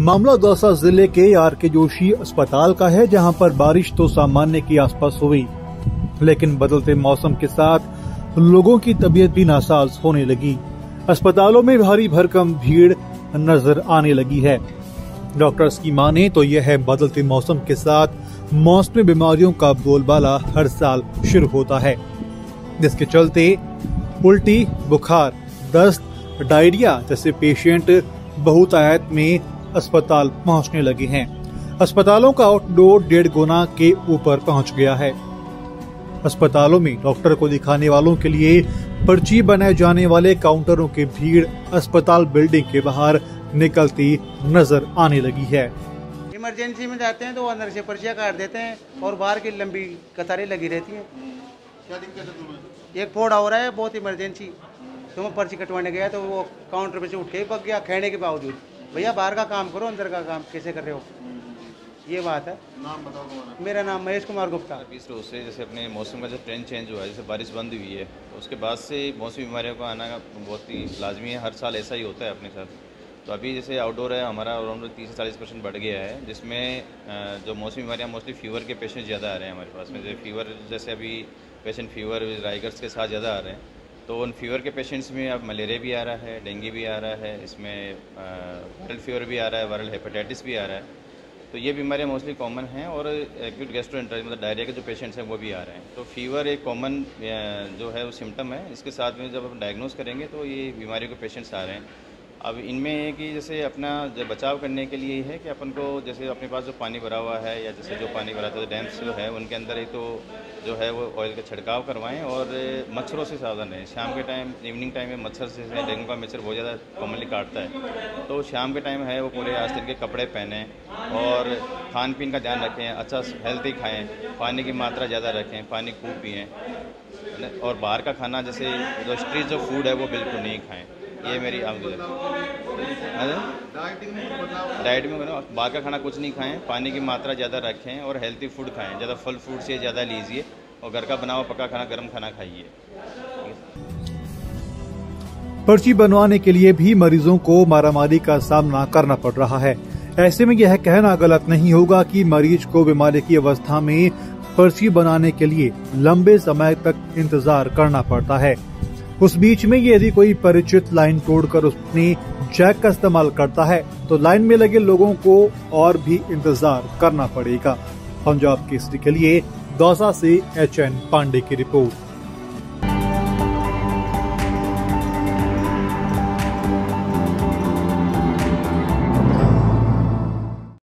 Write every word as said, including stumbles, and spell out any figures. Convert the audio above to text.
मामला दौसा जिले के आर के जोशी अस्पताल का है, जहां पर बारिश तो सामान्य के आसपास हुई, लेकिन बदलते मौसम के साथ लोगों की तबीयत भी नासाज होने लगी। अस्पतालों में भारी भरकम भीड़ नजर आने लगी है। डॉक्टर्स की माने तो यह है बदलते मौसम के साथ मौसमी बीमारियों का बोलबाला हर साल शुरू होता है, जिसके चलते उल्टी, बुखार, दस्त, डायरिया जैसे पेशेंट बहुतायत में अस्पताल पहुंचने लगे हैं। अस्पतालों का आउटडोर डेढ़ गुना के ऊपर पहुंच गया है। अस्पतालों में डॉक्टर को दिखाने वालों के लिए पर्ची बनाए जाने वाले काउंटरों की भीड़ अस्पताल बिल्डिंग के बाहर निकलती नजर आने लगी है। इमरजेंसी में जाते हैं तो अंदर से पर्चियां काट देते हैं और बाहर की लंबी कतारें लगी रहती हैं। क्या दिक्कत है तुम्हें? एक फोड़ा हो रहा है, बहुत इमरजेंसी, तो मैं पर्ची कटवाने गया तो वो काउंटर पे से उठ के पक गया, कहने के बावजूद। भैया बाहर का काम करो, अंदर का काम कैसे कर रहे हो? ये बात है। नाम बताओ तुम्हारा? मेरा नाम महेश कुमार गुप्ता। बीस रोज से जैसे अपने मौसम का जो ट्रेंड चेंज हुआ है, जैसे बारिश बंद हुई है, उसके बाद से मौसमी बीमारियों का आना बहुत ही लाजमी है। हर साल ऐसा ही होता है अपने साथ। तो अभी जैसे आउटडोर है हमारा अराउंड तीस से चालीस परसेंट बढ़ गया है, जिसमें जो मौसमी बीमारियाँ मोस्टली फीवर के पेशेंट ज़्यादा आ रहे हैं हमारे पास में। जैसे फीवर जैसे अभी पेशेंट फीवर राइगर्स के साथ ज़्यादा आ रहे हैं, तो उन फीवर के पेशेंट्स में अब मलेरिया भी आ रहा है, डेंगू भी आ रहा है, इसमें वायरल फीवर भी आ रहा है, वायरल हेपेटाइटिस भी आ रहा है। तो ये बीमारियाँ मोस्टली कॉमन हैं और एक्यूट गैस्ट्रोएंटेराइटिस मतलब डायरिया के जो पेशेंट्स हैं वो भी आ रहे हैं। तो फीवर एक कॉमन जो है वो सिम्टम है। इसके साथ में जब हम डायग्नोस करेंगे तो ये बीमारियों के पेशेंट्स आ रहे हैं। अब इनमें है कि जैसे अपना जो बचाव करने के लिए है कि अपन को जैसे अपने पास जो पानी भरा हुआ है या जैसे जो पानी भरा था डैम्स जो है उनके अंदर ही तो जो है वो ऑयल का छिड़काव करवाएं और मच्छरों से सावधान रहें। शाम के टाइम इवनिंग टाइम में मच्छर से डेंगू का मच्छर बहुत ज़्यादा कॉमनली काटता है, तो शाम के टाइम है वो पूरे आस्तीन के कपड़े पहनें और खान पीन का ध्यान रखें, अच्छा हेल्थी खाएँ, पानी की मात्रा ज़्यादा रखें, पानी खूब पिएँ और बाहर का खाना जैसे जो स्ट्रीट जो फूड है वो बिल्कुल नहीं खाएँ। ये मेरी आमदनी डाइट में बाहर का खाना कुछ नहीं खाएं, पानी की मात्रा ज़्यादा रखें और हेल्थी फूड खाएं। ज़्यादा फल फ्रूट से ज़्यादा लीजिए और घर का बना हुआ पका खाना, गर्म खाना खाइए। पर्ची बनवाने के लिए भी मरीजों को मारामारी का सामना करना पड़ रहा है। ऐसे में यह कहना गलत नहीं होगा कि मरीज को बीमारी की अवस्था में पर्ची बनाने के लिए लंबे समय तक इंतजार करना पड़ता है। उस बीच में यदि कोई परिचित लाइन तोड़कर उसने जैक का इस्तेमाल करता है तो लाइन में लगे लोगों को और भी इंतजार करना पड़ेगा। पंजाब केसरी के लिए दौसा से एच एन पांडे की रिपोर्ट।